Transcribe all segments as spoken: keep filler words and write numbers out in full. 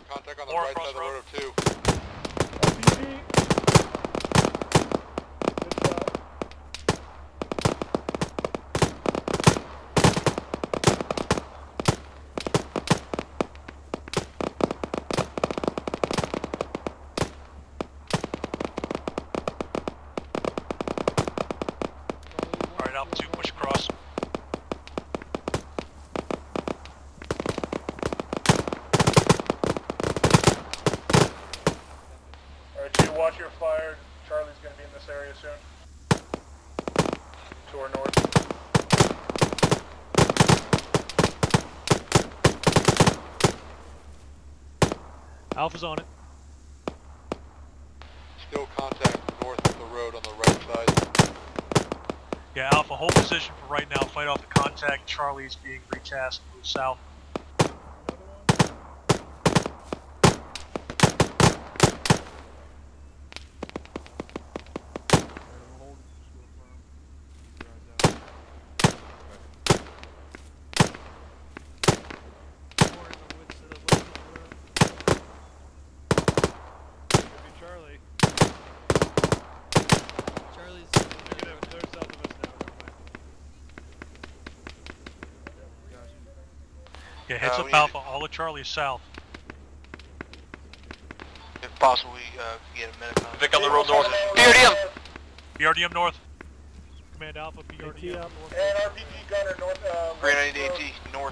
contact on the More right across side of the road of two. R P G. Good shot. Alright, Alpha two, push across. Alright, two, watch your fire. Charlie's gonna be in this area soon. To our north. Alpha's on it. Still contact north of the road on the right side. Yeah, Alpha, hold position for right now. Fight off the contact. Charlie's being retasked. Move south. Charlie. Charlie's they're south of us now. Yeah, heads Uh, up we Alpha. All of Charlie is south. If possible, we uh, get a minute. Vic on the road north. B R D M! B R D M north. Command Alpha, B R D M north. And R P G gunner north. Uh, Green west ninety road. AT, north.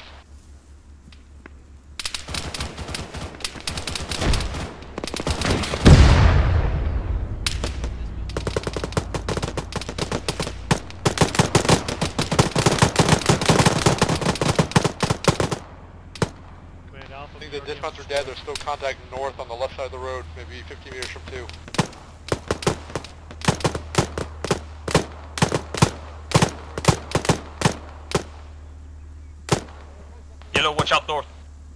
Command Alpha. I think the dispatchers are dead. There's still contact north on the left side of the road, maybe fifty meters from two. Yellow, watch out north.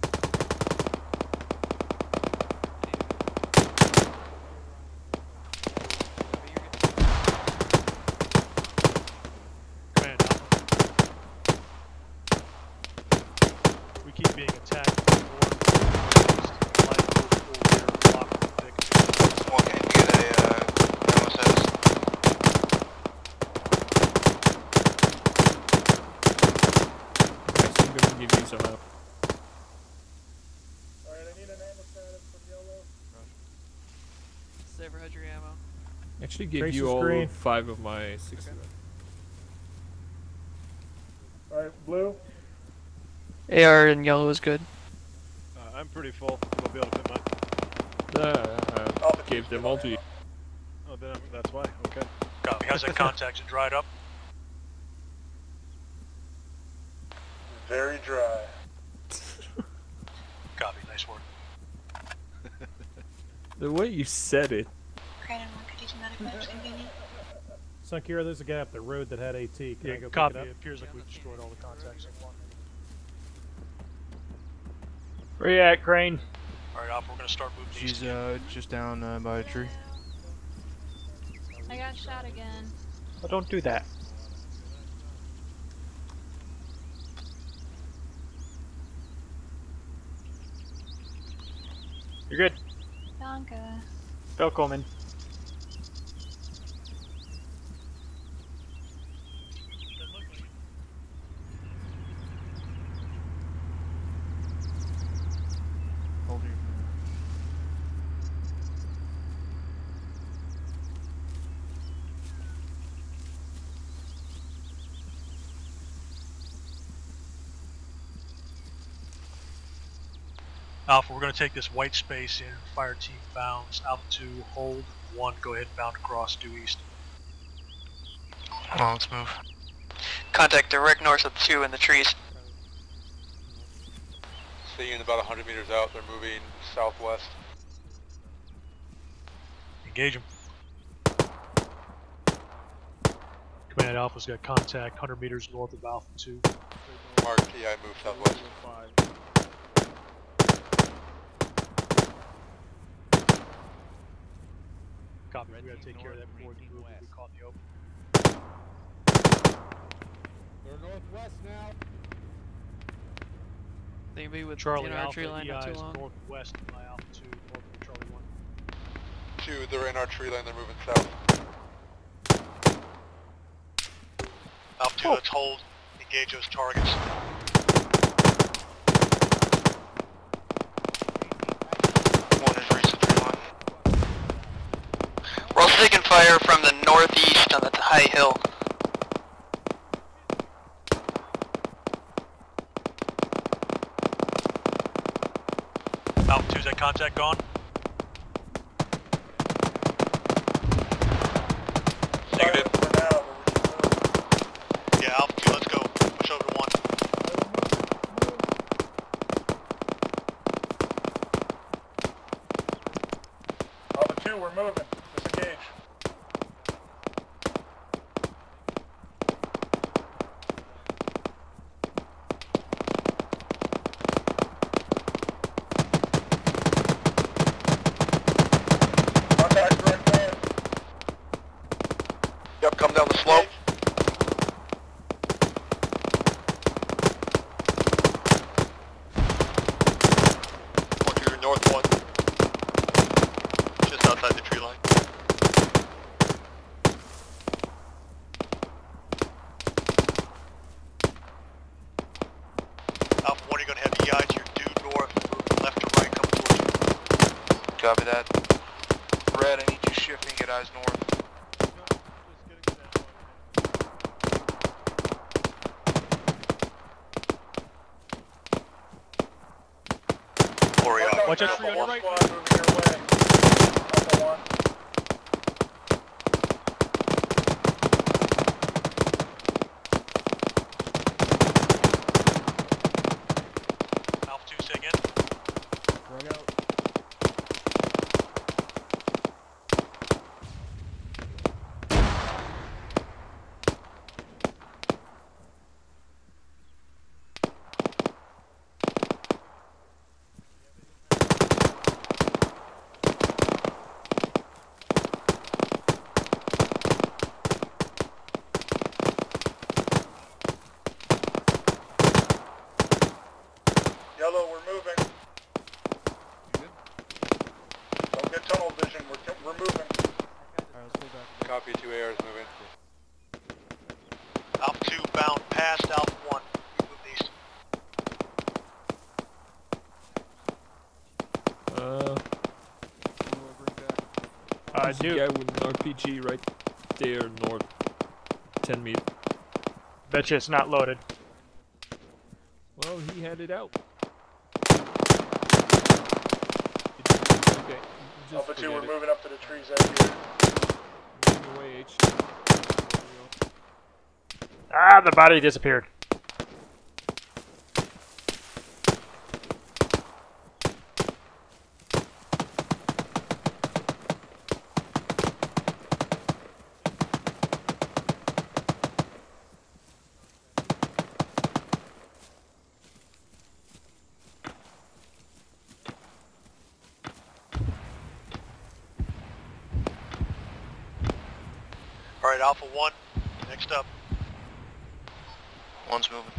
Command Alpha. We keep being attacked from the north. Light full rear, block from Vic. One can get a uh, M S S. I'm gonna give you some help. Alright, I need an ammo status from yellow. Saver, had your ammo. Actually, give Trace you is all green. five of my sixty. Alright, blue. A R in yellow is good. Uh, I'm pretty full. We'll be able to fit mine. Uh, uh, Alpha give two's them good all on to you. ammo. Oh, then I'm, that's why. Okay. Copy. How's that contact? Is it dried up? Very dry. Copy. Nice work. The way you said it. Brandon, what could you do medical if convenient? Sunkira, there's a guy up the road that had AT. Can Yeah, I go copy. pick It it up? appears like we've destroyed all the contacts so far. Where you at, Crane? Alright, Alpha, we're gonna start moving east. She's uh just down uh, by a tree. I got shot again. Oh, don't do that. You're good. Danke. Welcome. Hold your. Alpha, we're going to take this white space in. Fire team bounds. Alpha two, hold. one, go ahead and bound across due east. Hold on, let's move. Contact direct north of two in the trees. Seeing about one hundred meters out, they're moving southwest. Engage them. Command Alpha's got contact one hundred meters north of Alpha two. Mark, T I move southwest. Copy, we gotta take care of that before the move will be caught in the open. They're northwest now. Maybe with Charlie in our Alpha, tree line E not I too is long. northwest of my Alpha two, north of Charlie one. Two, they're in our tree line, they're moving south. Alpha two, let's hold. Engage those targets. One is reached the tree line. We're also taking fire from the northeast on the high hill. Alpha two's at contact gone. Negative. For now, but yeah, Alpha two, let's go. Push over to one. Alpha two, we're moving. Disengage. Contact direct north. Yep, come down the slope. One to your north one. Just outside the tree line. Alpha one, you're going to have E I to your due north, move left to right, coming towards you. Copy that. Red, I need you shifting, get eyes north. Or, uh, Watch out, Alpha tree on your one right. squad moving your way. Alpha one. Alpha two, say again. Run out. Yellow, we're moving. Don't get tunnel vision, we're, we're moving. Alright, let's go back. Copy, two A R is moving. Alpha two bound past Alpha one. We move east. Uh, Uh, there's a dude, guy with an R P G right there, north, ten meters. betcha it's not loaded. Well, he had it out. Okay, just Alpha two, we're forget it. moving up to the trees out here. Moving away, H. Ah, the body disappeared. Alright, Alpha one, next up. One's moving.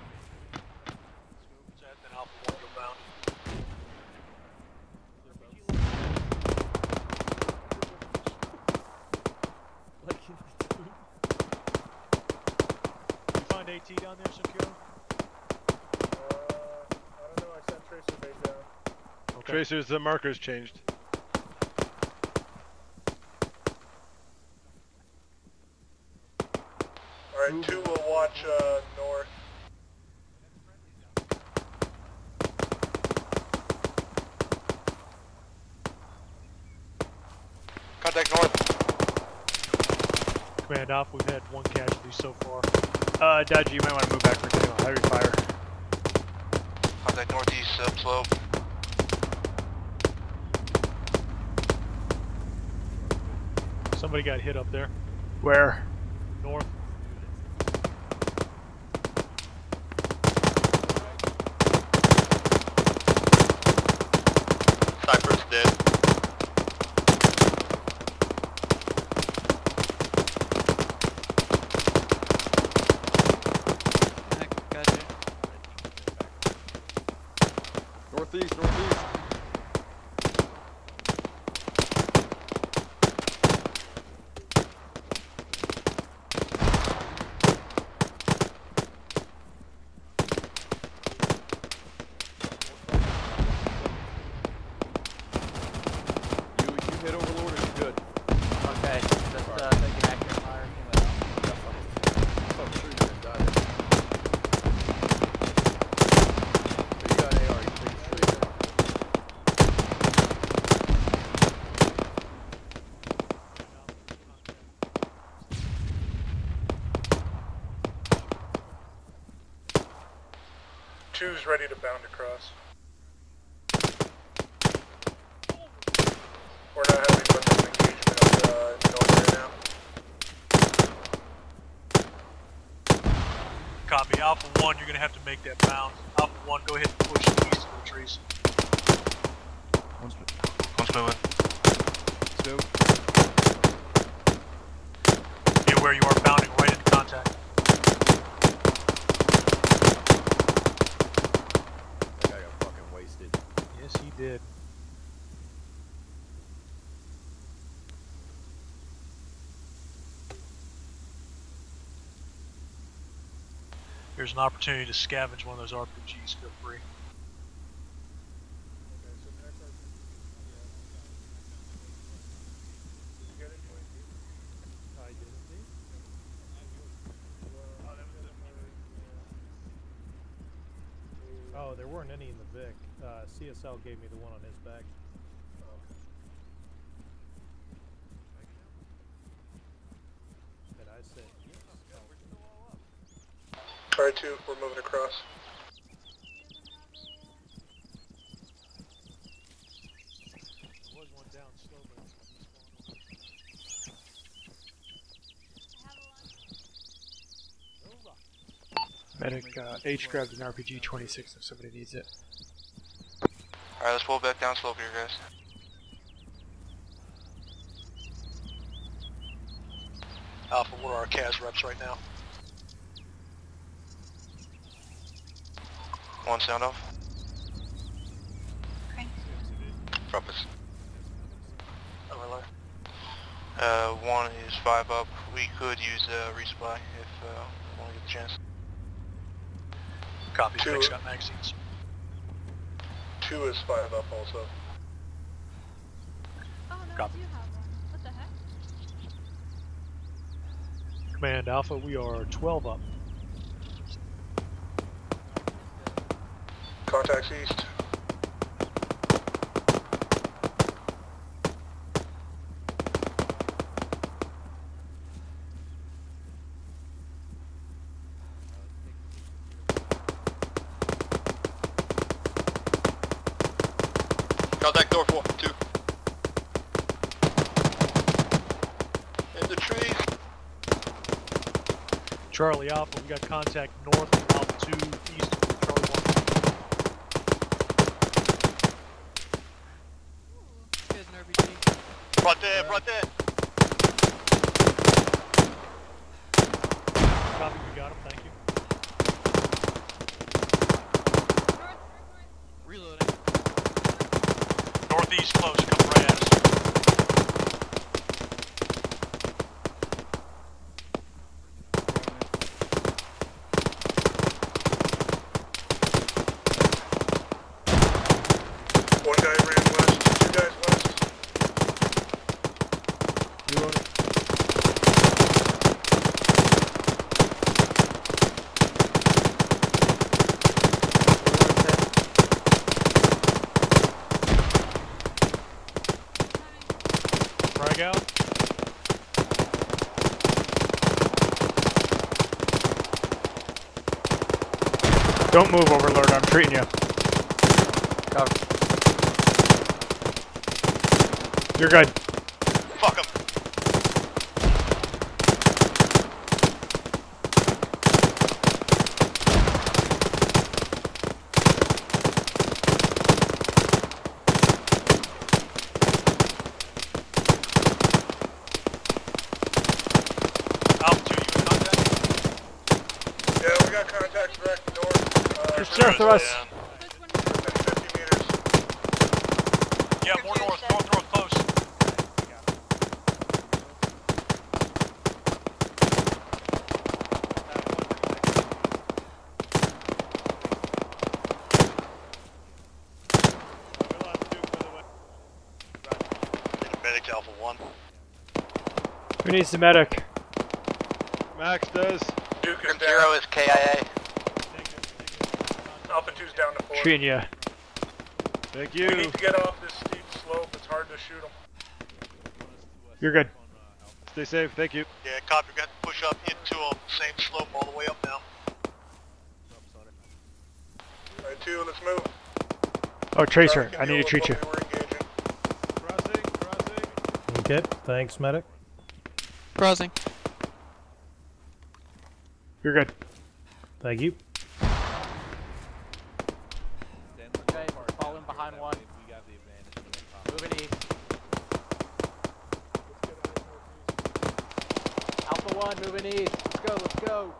Then Alpha one, go bound. You find AT down there secure? Uh, I don't know, I sent tracer bait down. Okay. Tracers, the marker's changed. Alright, two will watch uh, north. Contact north. Command Alpha, we've had one casualty so far. Uh, Dodgy, you might want to move back for two. Heavy fire. Contact northeast upslope. Somebody got hit up there. Where? North. Cypher's dead. I got you. Northeast, northeast. You, you hit Overlord and you're good. Okay, just uh, taking accurate fire. I'm sure you're gonna die there. But you got A R, you can take it straight down. Two's ready to bound across. We're not having much of an engagement uh, in north right now. Copy. Alpha one, you're gonna have to make that bound. Alpha one, go ahead and push east of the trees. One's, one's moving. Two. Be aware you are bounding right into contact. That guy got fucking wasted. Yes, he did. Here's an opportunity to scavenge one of those R P Gs. Feel free. Oh, there weren't any in the Vic. Uh, C S L gave me the one on his back. Did I say yes? Alright, two, we're moving across. There was one down slow, but it's Medic, uh, H grabbed an R P G twenty-six if somebody needs it. Alright, let's pull back down slope here, guys. Alpha, what are our C A S reps right now? One sound off. Okay. Drop us. Overlay. Uh, one is five up. We could use a uh, resupply if uh, we want to get the chance. Copy. Two. Vic's got magazines. Two is five up also. Oh no, Copy. you have one. What the heck? Command Alpha, we are twelve up. Contacts east. Contact door four, two. In the trees. Charlie Alpha, we got contact north of Alpha two, east of Charlie one. Here's an R P G. Front there, front there. Copy, we got him, thank you. Reloading. Northeast close, come right at us. One guy ran west, two guys west. Reloading. Frag out. Don't move, Overlord. I'm treating you. Cover. You're good. Fuck him. Alpha two, you in contact? Yeah, we got contacts direct north. Uh, Just north of us. within fifty meters. medic to Alpha one. Who needs the medic? Max does. Duke is Grim Zero down. is K I Alpha two's down to four. Treating you. Thank We you. need to get off this steep slope. It's hard to shoot them. You're good. Stay safe. Thank you. Yeah, copy. We got to push up into them. Same slope all the way up now. Alright, two, let's move. Oh, Tracer, Charlie can I deal need to with treat you. what we were engaging. Crossing. Crossing. Okay, thanks, medic. Crossing. You're good. Thank you. Okay, fall in behind one. Moving east. Alpha one, moving east. Let's go, let's go.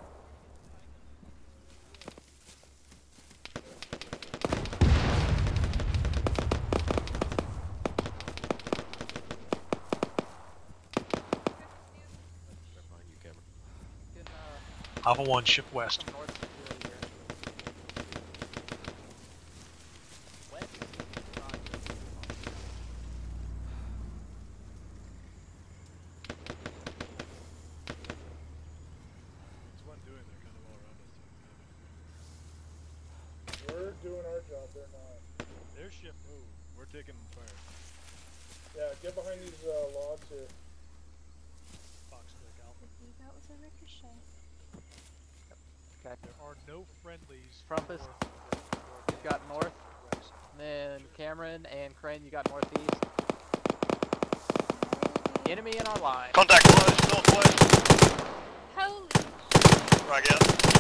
Alpha one, ship west. We're doing our job, they're not. Their ship moved. We're taking fire. Yeah, get behind these uh, logs here. That was a ricochet. Okay. There are no friendlies. Trumpus, you've got north. And then Cameron and Crane, you got northeast. Enemy in our line. Contact close, northwest. Holy Right, yeah.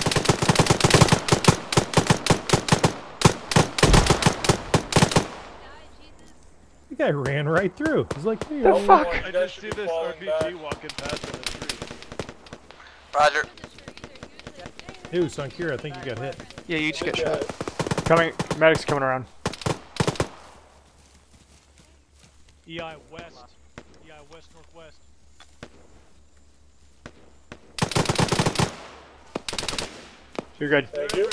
The guy ran right through. He's like, hey, The oh, fuck? I just see this R P G walking past in the tree. Roger. Ew, Sankira, I think you got hit. Yeah, you each get shot. Coming, medic's coming around. E I west. E I west northwest. You're good. Thank you.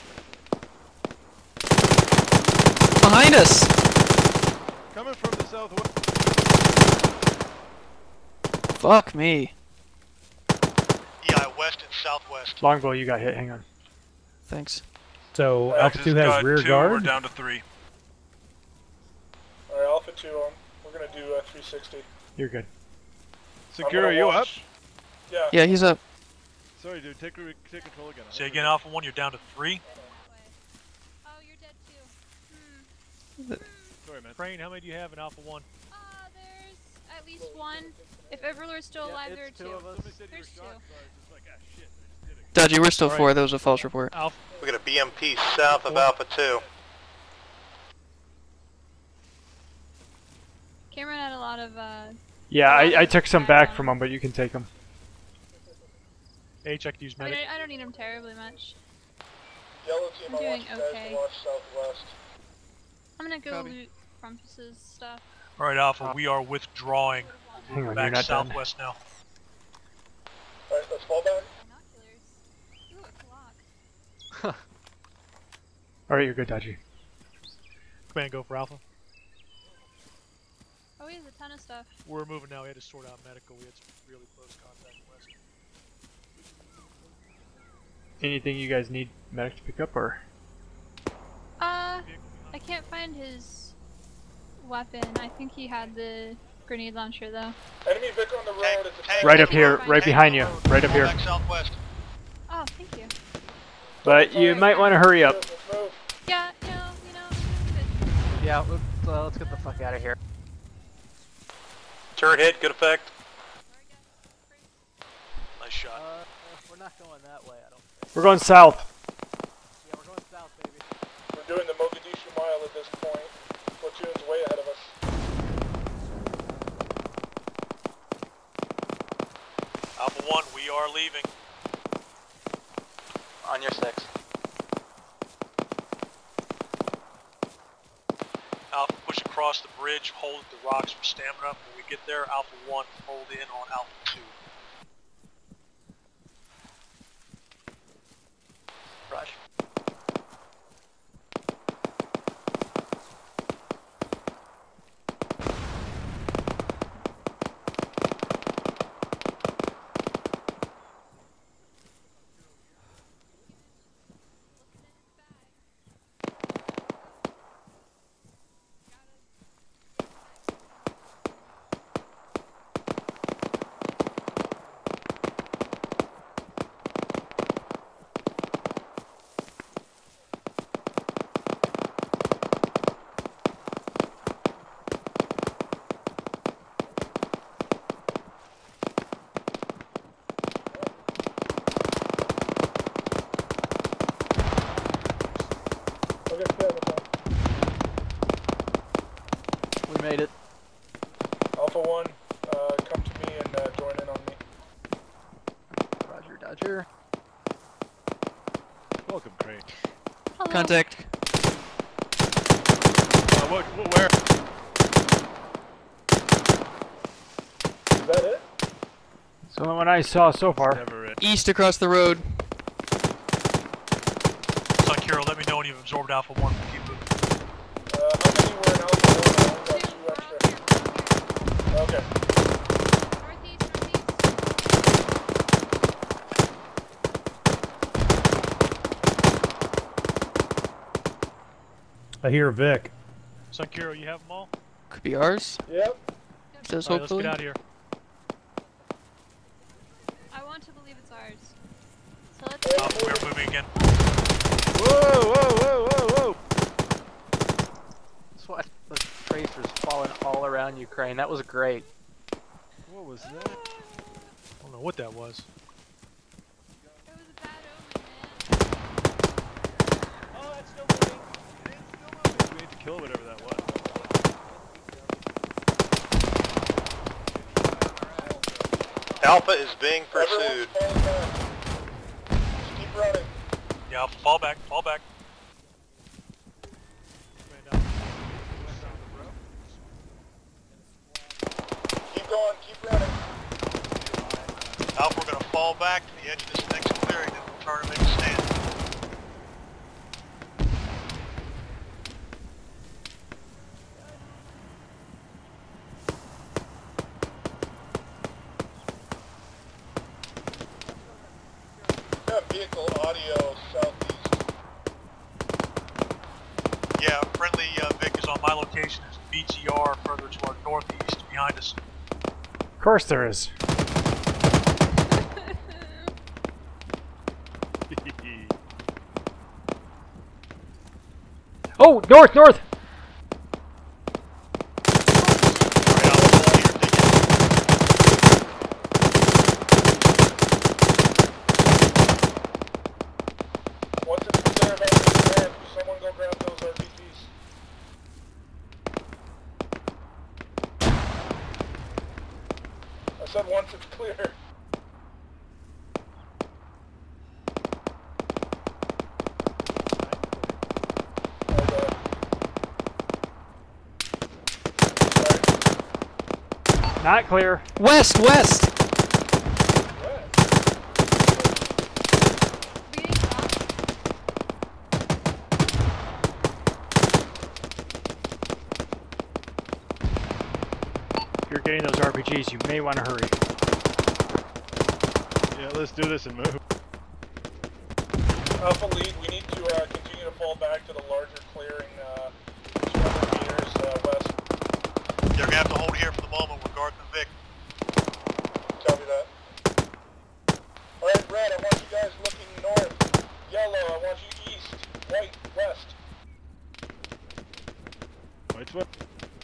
Behind us! Coming from the southwest. Fuck me. E I west and southwest. Longbow, you got hit. Hang on. Thanks. So Alpha two has rear guard. down to three. Alright, Alpha two on. We're gonna do uh, three sixty. You're good. I'm Secure, gonna you up? watch- Yeah. Yeah, he's up. Sorry, dude. Take, re take control again. Say again, Alpha one, you're down to three. Oh, you're dead too. Hmm. Sorry, man. Crane, how many do you have in Alpha one? Uh, there's at least one. If Everlord's still Yeah, alive, it's there are two two. of us. Somebody said you were There's shot, two. so I was just like, ah, shit. I just did it. Dodgy, we're still Alright. four. That was a false report. Alpha. We got a B M P south of Alpha two. Cameron had a lot of, uh... Yeah, I, I took some back from him, but you can take them. H, I could use I, mean, medic. I, I don't need him terribly much. Yellow team, I'm I doing want you guys okay. to watch southwest. I'm gonna go Copy. loot Crumpus's stuff. Alright, Alpha, we are withdrawing. Hang on, you're Back not done. southwest now. Alright, let's fall back. Binoculars. Ooh, a clock. Alright, you're good, Dodgy. Command, go for Alpha. Oh, he has a ton of stuff. We're moving now. We had to sort out medical. We had some really close contact west. Anything you guys need medic to pick up, or? Uh, I can't find his weapon. I think he had the grenade launcher, though. Enemy Vic on the road. Tank- It's a tank Right on up the here, road. right Tank behind on you, the road. right up Fall here. back southwest. Oh, thank you. But you might want to hurry up. Let's move. Yeah, you know, you know, good. Yeah, let's, uh, let's get the fuck out of here. Turret hit, good effect. Nice shot. Uh, we're not going that way, I don't think. We're going south. Yeah, we're going south, baby. We're doing the Mogadishu mile at this point. Platoon's way ahead of us. Alpha one, we are leaving. On your six. Alpha, push across the bridge, hold the rocks for stamina. When we get there, Alpha one, hold in on Alpha two. Rush. We made it. Alpha one, uh, come to me and uh, join in on me. Roger, Dodger. Welcome, Crane. Hello. Contact. Uh, what, what, where? Is that it? It's the only one I saw so far. Never it. East across the road. Sun Kiro, let me know when you've absorbed Alpha one. We'll keep moving. Uh, how many were in Alpha one? I only got two extra. Okay. Northeast, northeast. I hear Vic. Sun Kiro, you have them all? Could be ours. Yep. Says All right, let's hopefully. get out of here. I want to believe it's ours. So let's Oh, we're moving again. Whoa, whoa, whoa, whoa, whoa! That's what the tracers falling all around Ukraine. That was great. What was that? I don't know what that was. It was a bad omen, man. Oh, that's still moving. It is still moving. We need to kill whatever that was. Alpha is being Everyone's pursued. falling back. Just keep running. Yeah, fall back, fall back. Keep going, keep running. Alpha, we're going to fall back to the edge of this next clearing and we'll try to make a stand. Got vehicle audio southeast. Yeah, friendly uh, Vic is on my location. There's a B T R further to our northeast behind us. Of course there is. Oh, north, north! Once it's clear about this ramp, someone go grab those R P Gs. I said once it's clear. Okay. Not clear. West, west! reading off. If you're getting those R P Gs, you may want to hurry. Yeah, let's do this and move. Alpha lead, we need to uh, continue to fall back to the larger clearing, uh, two hundred meters uh, west. You're going to have to hold here for the moment. We're guarding the Vic. Copy that. Alright, red, I want you guys looking north. Yellow, I want you east. White, west. White's what?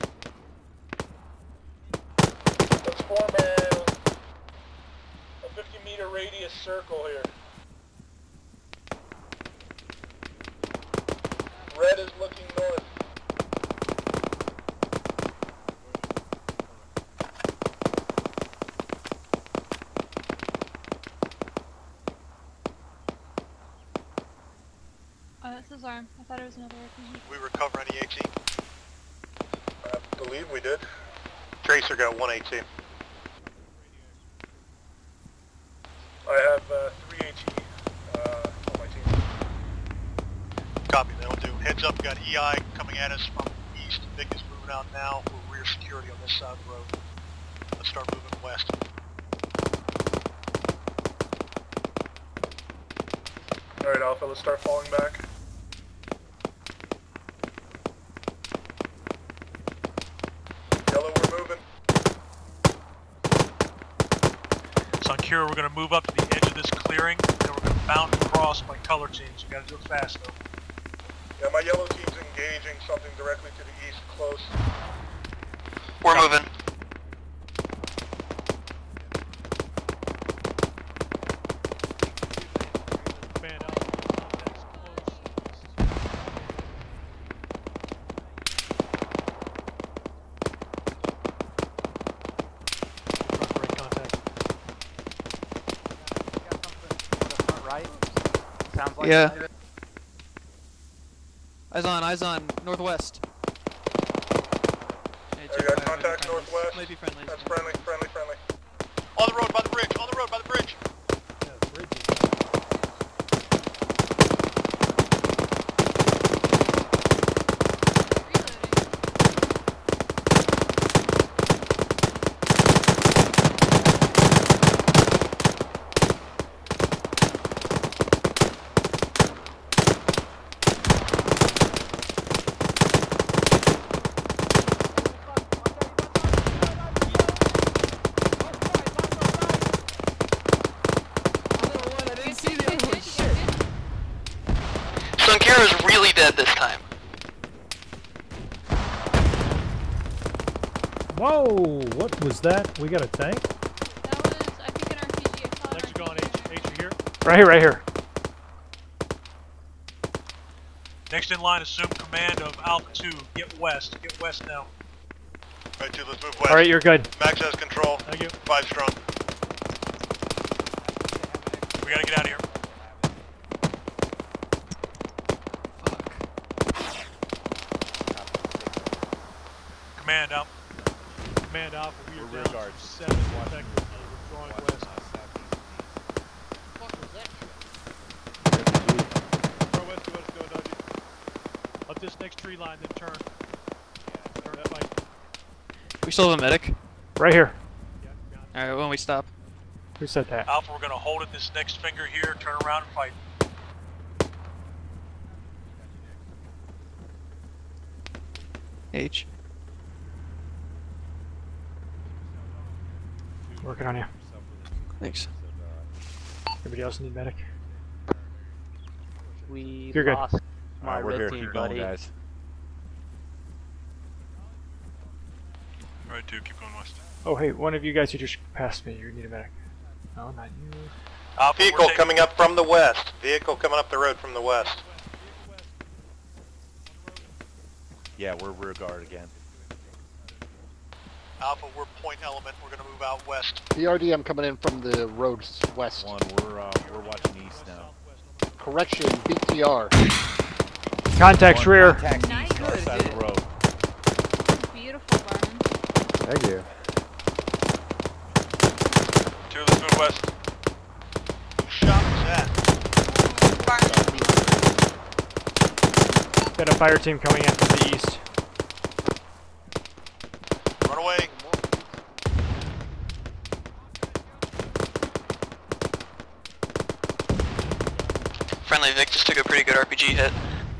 Let's form a, a fifty meter radius circle here. Red is looking north. Oh, that's his arm. I thought it was another R P G. We recover any AT? I believe we did. Tracer got one AT. I have uh, three AT uh, on my team. Copy, that'll do. Heads up, we got E I coming at us from the east. Vic is moving out now for rear security on this side of the road. Let's start moving west. Alright, Alpha, let's start falling back. Yellow, we're moving. Sun Kiro, we're going to move up to the edge of this clearing, and then we're going to bound across by color change. You got to do it fast, though. Yeah, my yellow team's engaging something directly to the east, close. We're moving. Fan out. Contacts close. like Yeah. behind it. Eyes on, eyes on, northwest. I got contact northwest. Maybe friendly. That's friendly, friendly, friendly. On the road, by the bridge, on the road, by the bridge. Yeah, the bridge is Sunkara's really dead this time. Whoa! What was that? We got a tank? That was, I think, an R P G. I saw Next an you gone, R P G. H. H, you here? Right here, right here. Next in line, assume command of Alpha two. Get west. Get west now. Right, two, let's move west. Alright, you're good. Max has control. Thank you. Five strong. We gotta get out of here. Command out. Command Alpha, we are We're rear down guards. to seven effectively. We're drawing west. Go west, go west, go, Dodgy. Up this next tree line, then turn. Turn that way. We still have a medic. Right here. Alright, when we stop. Who said that? Alpha, we're gonna hold it this next finger here, turn around and fight. H. Working on you. Thanks. Everybody else need medic? We You're good. lost my Alright, we're red here. team Keep going, buddy. guys. Alright, two, keep going west. Oh, hey, one of you guys who just passed me, you need a medic. No, not you. Alpha, Vehicle we're taking- coming up from the west. Vehicle coming up the road from the west. Yeah, we're rear guard again. Alpha, we're point element. We're gonna move out west. The R D M coming in from the roads west. One, we're uh, we're watching east now. Correction, B T R. Contacts One rear. contact Nice. east, north side of the road. Beautiful, Barman. Thank you. Two, let's move west. Whose shot was that? Got a fire team coming in from the east. Run away. Friendly Vic just took a pretty good R P G hit.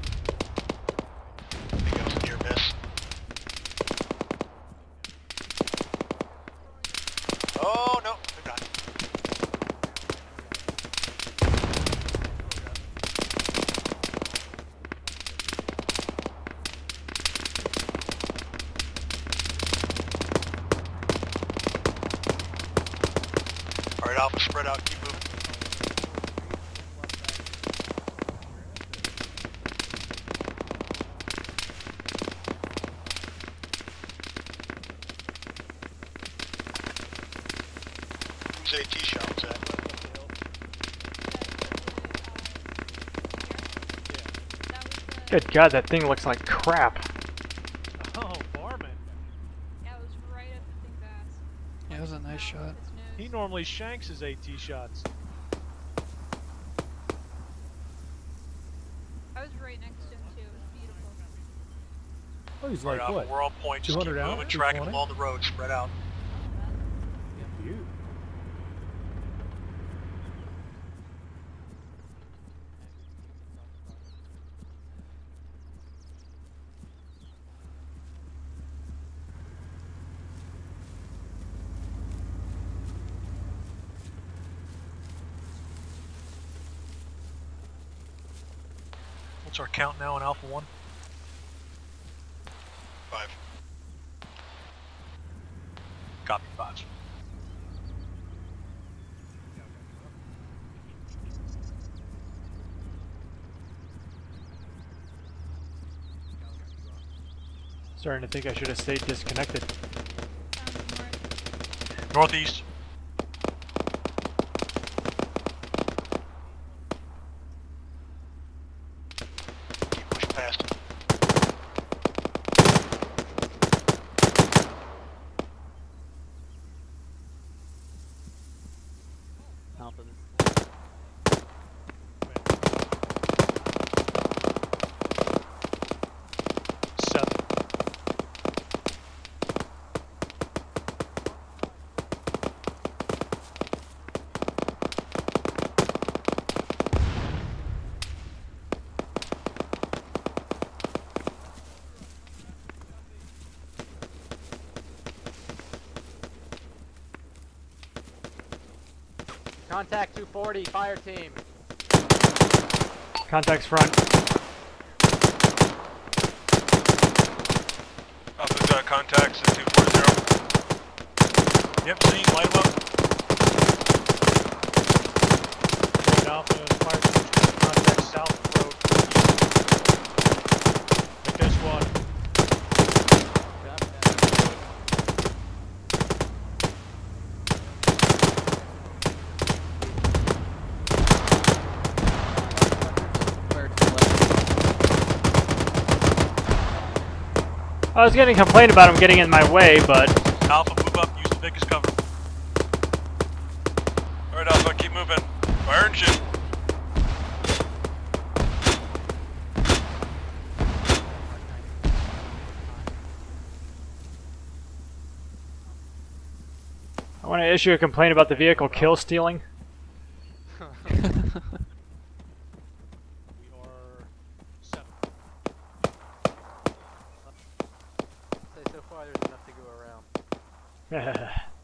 I think it was a near miss. Oh, no, they're not. Alright, Alpha, spread out, keep moving. Whose AT shot was that? Good God, that thing looks like crap. Oh, Barman. Yeah, it was right up the thing's ass. Yeah, it was a nice shot. Its nose. He normally shanks his AT shots. I was right next to him too. It was beautiful. Oh, he's Alright, like Alpha, what? we're on point. Just keep two hundred out? moving, tracking two twenty? along the road, spread out. You. What's our count now in Alpha one? Five. Copy, five. Starting to think I should have stayed disconnected. Sounds north. Northeast. Contact two forty, fire team. Contacts front. Alpha's got contacts at two forty. Yep, seeing, light them up. Alpha, fire team, contact south road. Okay, squad. I was getting complained about him getting in my way, but Alpha, move up, use the Vic as cover. Alright, Alpha, keep moving. Fire and shoot. I want to issue a complaint about the vehicle kill stealing. We are seven. Say so far there's enough to go around.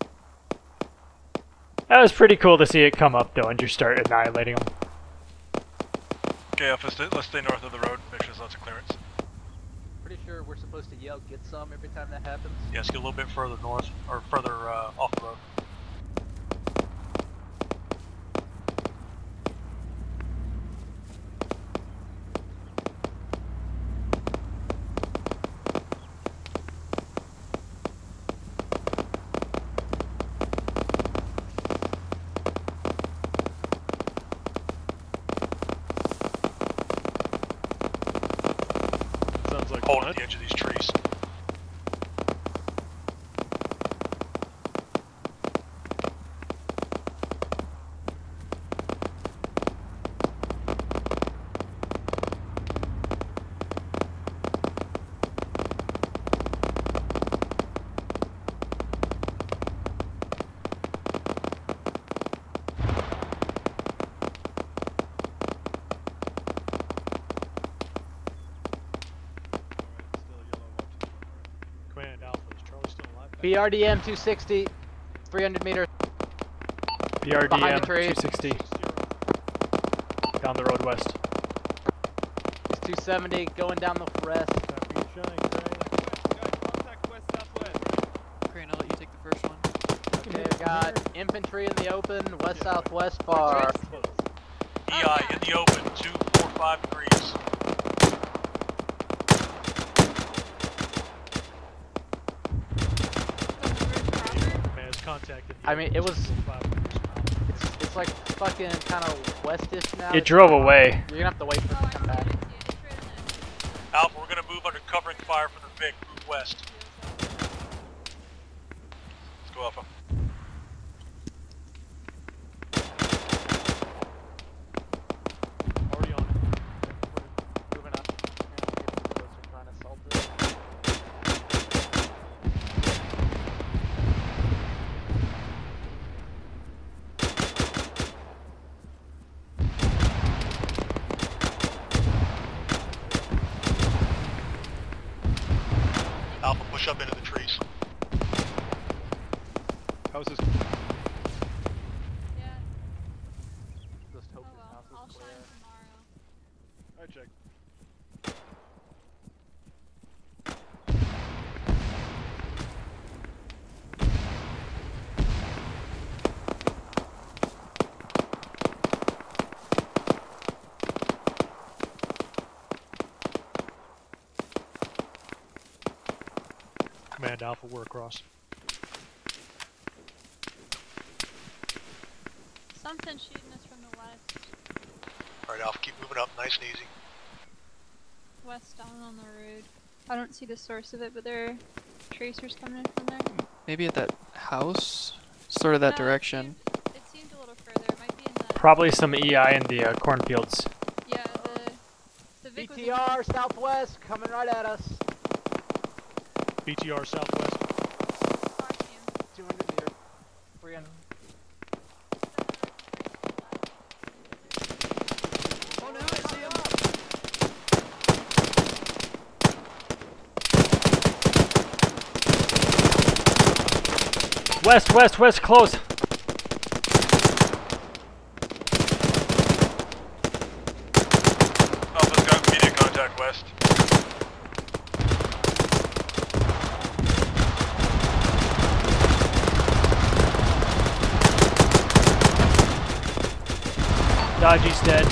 That was pretty cool to see it come up though and just start annihilating them. Okay, Alpha, stay, let's stay north of the road, make sure there's lots of clearance. Pretty sure we're supposed to yell get some every time that happens. Yes, get a little bit further north, or further uh, off the road. Sounds like Hold fun. at the edge of these trees. Command Alpha, is Charlie still alive? B R D M two sixty, three hundred meters. B R D Behind M the tree. two sixty. Down the road west. It's two seventy going down the rest. After you shine, Contact west southwest. Crane, I'll let you take the first one. Okay, we got infantry in the open, west southwest bar. E I in the open, two four five degrees. Man, it's contacted. I mean, it was. It's, it's like fucking kind of westish now. It drove away. You're gonna have to wait for it to come back. Alpha, we're gonna move under covering fire from the Vic, move west. Let's go, Alpha. Already on it. Moving up. They're trying to assault it. Alpha, push up into the trees. How's this? Yeah. Just hope Oh this well, house I'll is shine clear. tomorrow. I check. Command Alpha, we're across. Something shooting us from the west. Alright, Alpha, keep moving up, nice and easy. West down on the road. I don't see the source of it, but there are tracers coming in from there. Maybe at that house? Sort of that No, direction. It seemed, it seemed a little further. It might be in the... Probably some E I in the uh, cornfields. Yeah, the... The Vic was in B T R southwest coming right at us. B T R southwest. two hundred meters. three hundred. Oh no, I see him! West, west, west, close. Dodgy's dead.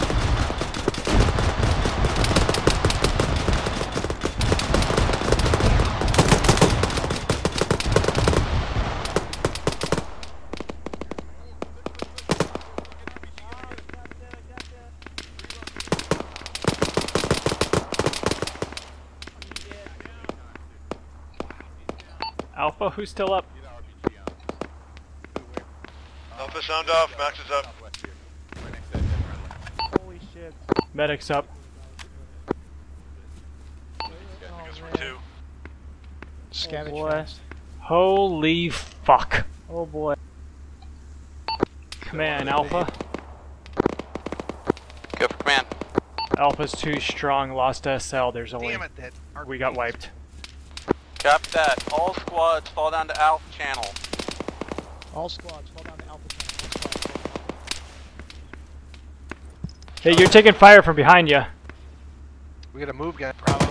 Alpha, who's still up? Alpha sound off, Max is up. Holy shit. Medic's up. Two. Scavenge. Oh boy. Holy fuck. Oh boy. Command, Alpha. Go for command. Alpha's too strong, lost S L, there's only... Damn it, that we got wiped. Copy that. All squads fall down to Alpha channel. All squads, fall down to Alpha channel. Hey, you're taking fire from behind you. We gotta move, guys. Bravo.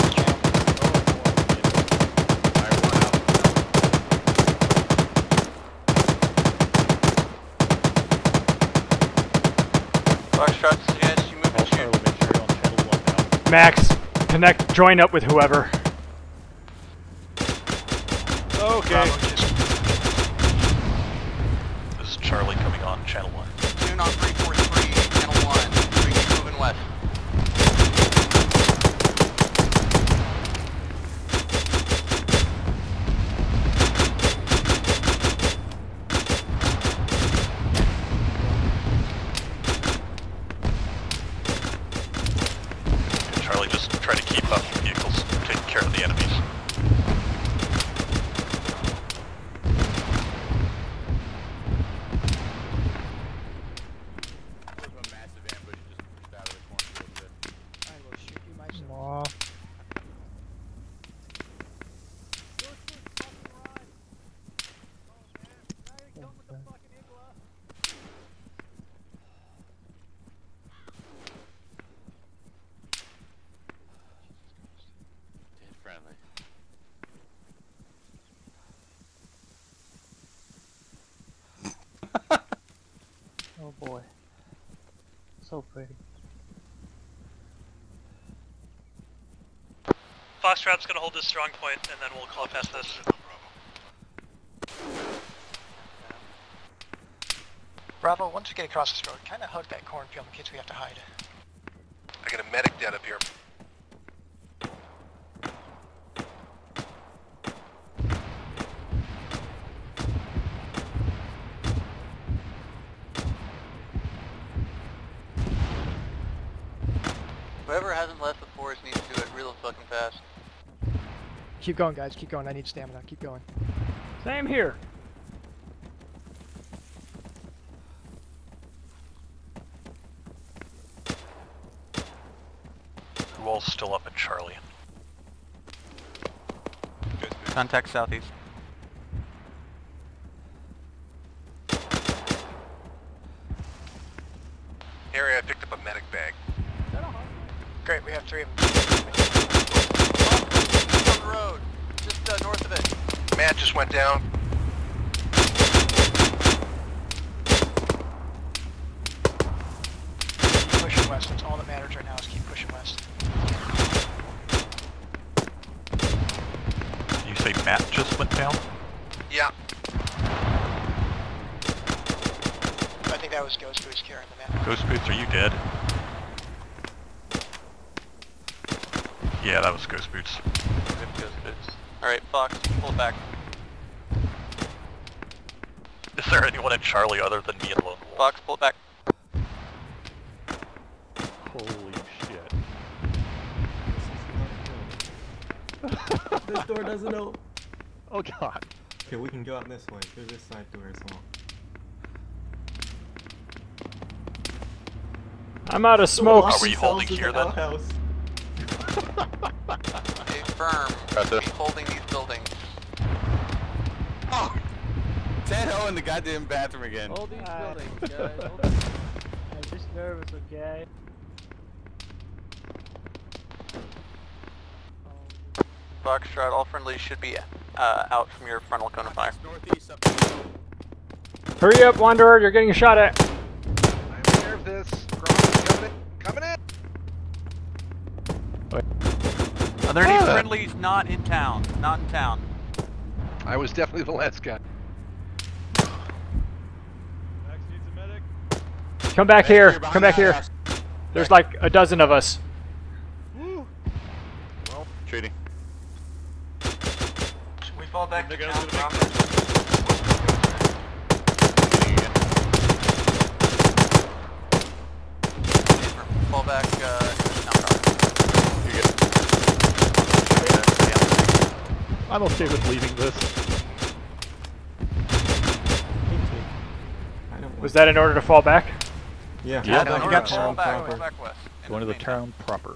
Foxtrot suggests you move and shoot. Max, connect, join up with whoever. Okay. This is Charlie coming on channel one. Tune on three four three, channel one. Three moving west. Charlie, just try to keep up vehicles, taking care of the enemies. Aw. Friendly. Oh boy. So pretty. Foxtrot's gonna hold this strong point, and then we'll call past this. Bravo, once you get across this road, kind of hug that cornfield in case we have to hide. I got a medic dead up here. Whoever hasn't left the forest needs to do it real fucking fast. Keep going, guys. Keep going. I need stamina. Keep going. Same here. Who all's still up at Charlie? Contact southeast. Harry, I picked up a medic bag. Great, we have three of them. On the road, just uh, north of it. Matt just went down. Keep pushing west, that's all that matters right now is keep pushing west. You say Matt just went down? Yeah. I think that was Ghost Boots carrying the map. Ghost Boots, are you dead? Yeah, that was Ghost Boots. Ghost Boots. Alright, Fox, pull it back. Is there anyone at Charlie other than me and Lone Wolf? Fox, pull it back. Holy shit. This door doesn't open. Oh god. Okay, we can go out this way. There's this side door as well. I'm out of smoke. Are we holding here then? Stay firm. Keep holding these buildings. Oh! Ted Ho in the goddamn bathroom again. Hold these Uh, buildings, guys. Hold these. I'm just nervous, okay? Foxtrot, all friendlies should be uh, out from your frontal cone of fire. Northeast up. Hurry up, Wanderer, you're getting shot at. I'm aware of this. there any friendlies not in town? Not in town. I was definitely the last guy. Come back here. Come back here. There's like a dozen of us. Well, treating. We fall back to town proper. Fall back uh, to the town proper. I'm okay with leaving this. I don't Was that in order to fall back? Yeah. Yeah, no, you you got got fall back, fall back west. Going to the town proper.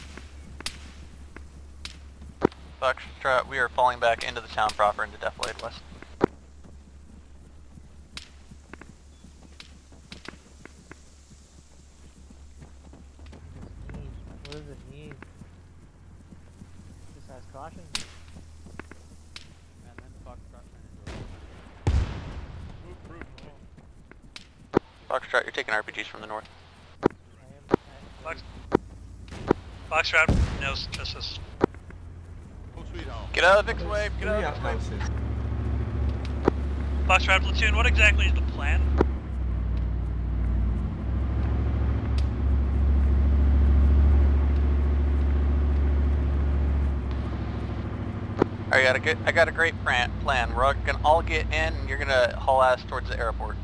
Foxtrot, we are falling back into the town proper into Defilade West. What does it need? Just has caution. And then Foxtrot Foxtrot, you're taking R P Gs from the north. Fox Foxtrot knows this is. Get out of the Vix wave, get out of the Vix wave. Foxtrot platoon, what exactly is the plan? Alright, I got a good, I got a great plan. Plan. We're all gonna all get in, and you're gonna haul ass towards the airport.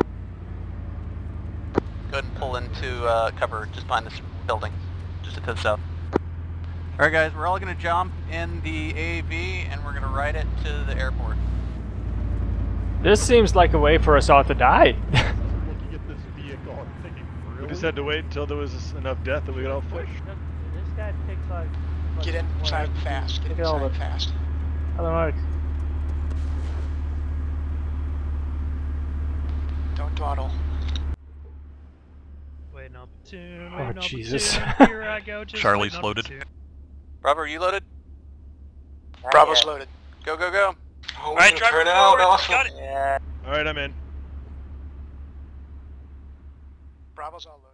Go ahead and pull into uh, cover just behind this building, just to the south. Alright guys, we're all gonna jump in the A A V and we're gonna ride it to the airport. This seems like a way for us all to die. Looking at this vehicle and thinking, really? We just had to wait until there was enough death that we could all fish. This guy takes like. Get inside fast. Get inside fast. Otherwise. Don't throttle. Waiting on platoon, Oh, waiting on Jesus. platoon. Here I go, just Charlie's waiting on loaded. platoon. Bravo, are you loaded? Bravo's loaded. Go, go, go. Oh, Alright, driver turn forward. out. Awesome. Got it. Yeah. Alright, I'm in. Bravo's all loaded.